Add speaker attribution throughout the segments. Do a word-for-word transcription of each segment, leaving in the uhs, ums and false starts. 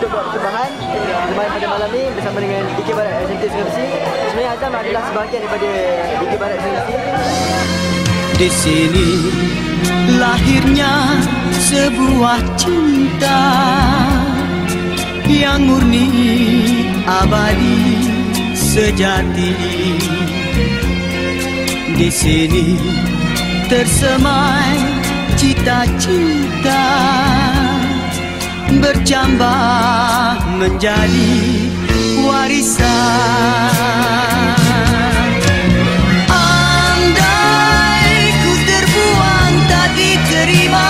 Speaker 1: buat persembahan persembahan pada malam ni bersama dengan D K Barat Sentis Mesti. Sebenarnya Azam adalah sebahagian daripada D K Barat Mesti.
Speaker 2: Di sini lahirnya sebuah cinta yang murni, abadi, sejati. Di sini tersemai cita-cita bercambah menjadi warisan. Andai ku terbuang tak diterima,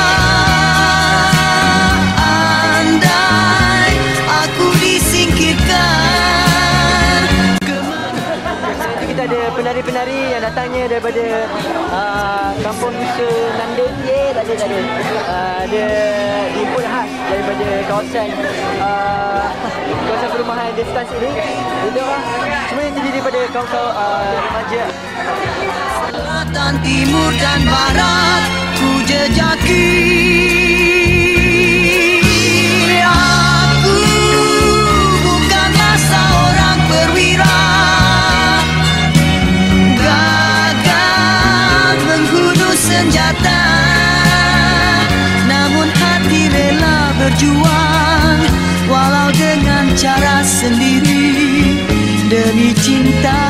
Speaker 2: andai aku disingkirkan.
Speaker 1: Kita ada penari-penari yang datangnya daripada uh, kampung Nusa Nandun. Ye, tak ada, tak ada. Uh, dia diimport khas daripada kawasan uh, kawasan perumahan Destan ini. Itu lah. Semua yang terdiri daripada kaum-kaum uh, remaja.
Speaker 2: Selatan, timur dan barat ku jejaki. Aku bukanlah seorang perwira gagah menggunung senjata, namun hati rela berjuang walau dengan cara sendiri demi cinta.